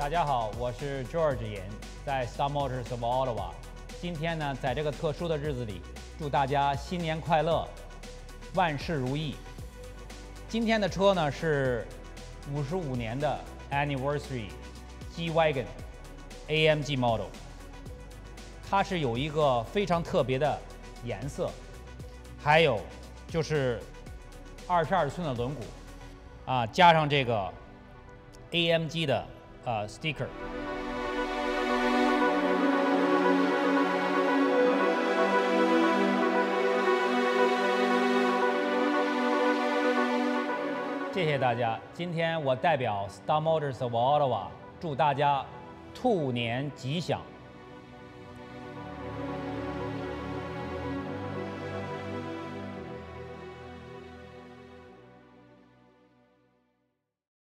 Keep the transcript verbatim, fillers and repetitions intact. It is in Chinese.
家好，我是 George 严，在 Star Motors of Ottawa。今天呢，在这个特殊的日子里，祝大家新年快乐，万事如意。今天的车呢是五十五年的 Anniversary G Wagon A M G Model， 它是有一个非常特别的颜色，还有就是二十二寸的轮毂，啊，加上这个 A M G 的呃 sticker。谢谢大家，今天我代表 Star Motors of Ottawa 祝大家兔年吉祥。